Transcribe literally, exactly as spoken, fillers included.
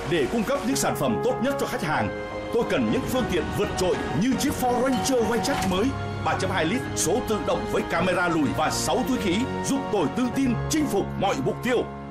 Để cung cấp những sản phẩm tốt nhất cho khách hàng, tôi cần những phương tiện vượt trội như chiếc Ford Ranger Wildtrak mới ba chấm hai lít số tự động với camera lùi và sáu túi khí giúp tôi tự tin chinh phục mọi mục tiêu.